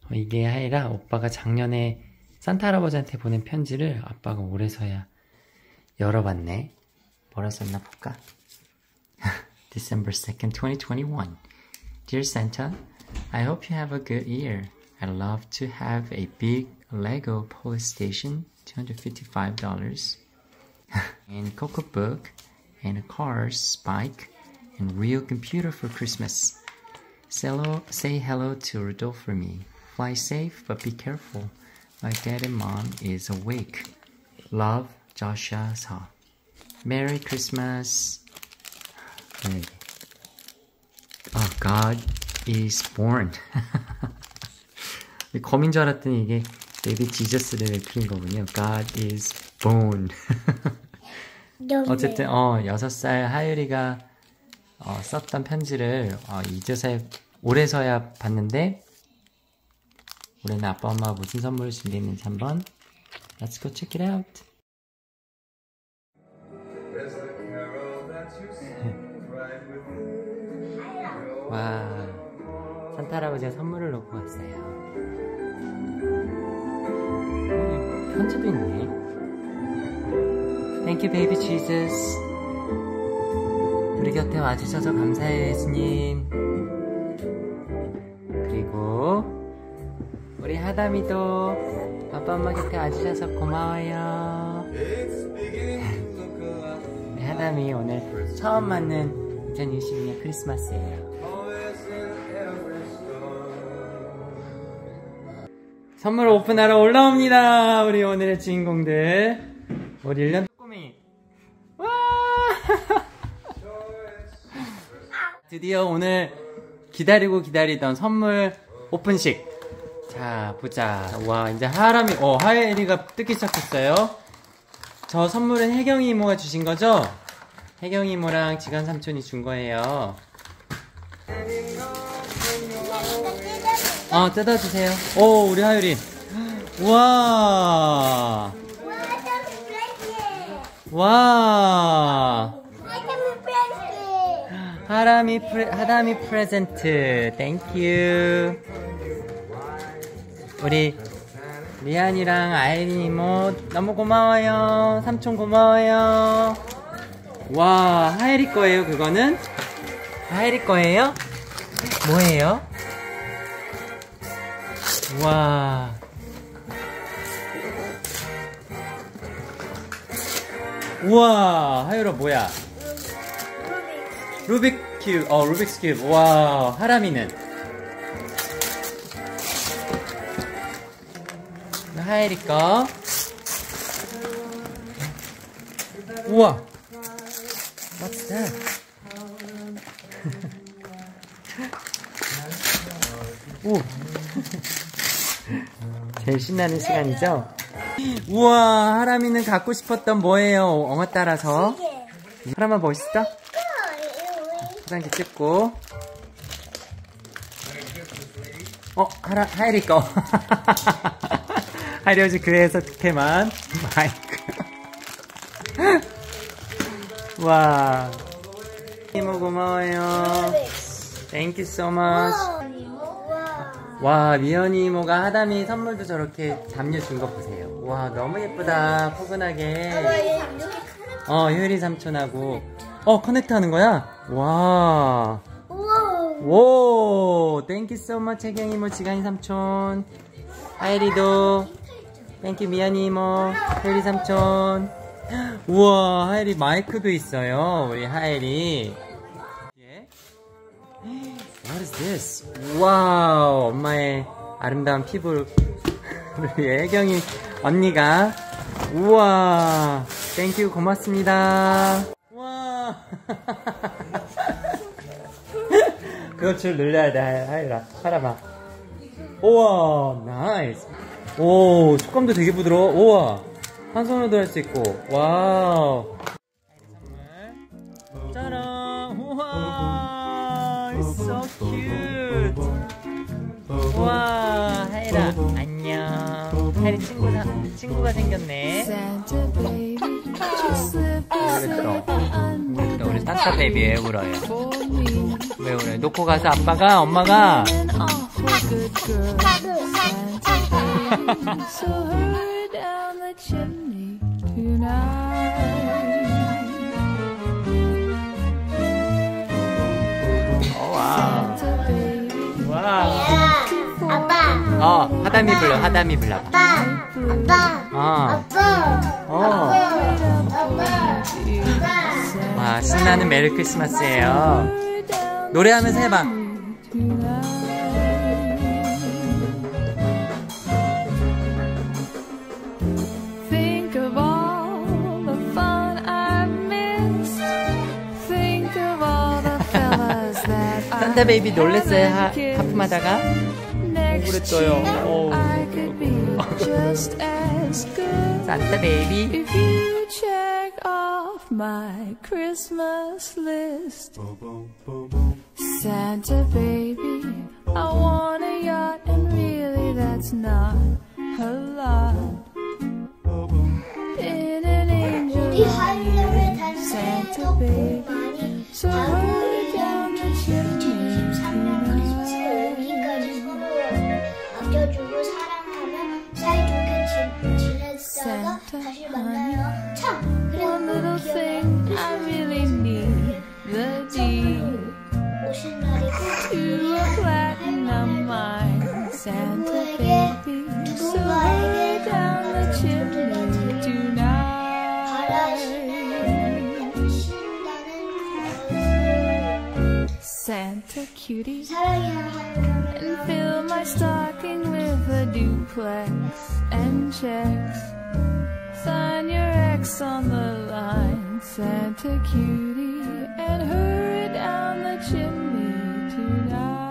이게 아니라 오빠가 작년에 산타 할아버지한테 보낸 편지를 아빠가 올해서야 열어봤네. 뭐라 썼나 볼까? December 2nd, 2021. Dear Santa, I hope you have a good year. I'd love to have a big Lego police station, $255, and cookbook, and a car's bike, and real computer for Christmas. Say hello to Rudolph for me. Fly safe, but be careful. My dad and mom is awake. Love, Joshua Sa. Merry Christmas. 네. God is born. 검인 줄 알았더니 이게 베이비 지저스를 그린 거군요. God is born. 어쨌든 6살 하율이가 썼던 편지를 올해서야 봤는데 올해는 아빠 엄마가 무슨 선물을 준비했는지 한번 Let's go check it out. 와, 산타 할아버지가 선물을 놓고 왔어요. 편지도 있네. Thank you, baby Jesus. 우리 곁에 와주셔서 감사해요, 예수님. 그리고 우리 하담이도 아빠 엄마 곁에 와주셔서 고마워요. 우리 하담이 오늘 처음 맞는 2022년 크리스마스예요. 선물 오픈하러 올라옵니다. 우리 오늘의 주인공들. 우리 1년 꼬맹이. 와! 드디어 오늘 기다리던 선물 오픈식. 자, 보자. 와, 이제 하엘이가 뜯기 시작했어요. 저 선물은 혜경이 이모가 주신 거죠? 혜경이 이모랑 지간 삼촌이 준 거예요. 뜯어주세요. 오, 우리 하율이. 와. 와. 하담이 프레젠트. 땡큐. 우리 리안이랑 아이린 이모 너무 고마워요. 삼촌 고마워요. 와, 하율이 거예요, 그거는? 하율이 거예요? 뭐예요? 와. 우와, 하율아 뭐야? 루빅 큐브. 루빅스 큐브. 와, 하람이는? 하율이 거. 우와. What's that? 오. 제일 신나는 시간이죠? 우와, 하람이는 갖고 싶었던 뭐예요? 엉어 따라서. 하람아 멋있어? 화장지 찍고. 하율이 거. 하려지 그래서 특혜만. 마이크. 와. 이모 고마워요. Thank you so much. 와, 미연이 이모가 하담이 선물도 저렇게 담요 준 거 보세요. 와, 너무 예쁘다. 포근하게. 효리 삼촌하고. 커넥트 하는 거야? 와. 오, 땡큐 so much, 혜경 이모, 지간이 삼촌. 하율이도. 땡큐 미연이 이모, 효리 삼촌. 우와, 하율이 마이크도 있어요. 우리 하율이. What is this? 와우, 엄마의 아름다운 피부를 우리 혜경이 언니가. 우와, 땡큐 고맙습니다. 와. 그거 줄 눌려야 돼, 하율아. 하람아. 우와, 나이스. 오, 촉감도 되게 부드러워. 우와, 한 손으로도 할 수 있고. 와우. 선물. 짜란. 우와, so cute. 우와, 하율아, 안녕. 하율이 친구가 생겼네. 우리 산타 베이비 왜 울어요? 왜 울어요? 놓고 가서 엄마가 girl, Santa baby. So hurry down the chimney tonight. Santa baby. 와우. 아빠. 하담이 불러. 하담이 불러봐. 아빠. 아빠. 와, 신나는 메리 크리스마스예요. 노래하면서 해봐. Think of all the fun I've missed. Think of all the fellas that 산타 베이비 놀랬어요. 하품하다가. Next 그랬어요. year I could be just as good. 산타 베이비. If you check off my Christmas list. Santa baby, I want a yacht, and really that's not a lot. In an angel 우리 하이라를 닮은 Santa baby, so hurry down the chimney 2023년 크리스마스 여기까지 서로를 아껴주고 사랑하며 사이좋게 지내다가 다시 만나요. 참 One little thing I really need, the deed 오신 날이고 to a platinum mine. Santa baby, so hurry down the chimney tonight. Santa cutie, and fill my stocking with a duplex and checks. Sign your X on the line, Santa cutie, and hurry down the chimney tonight.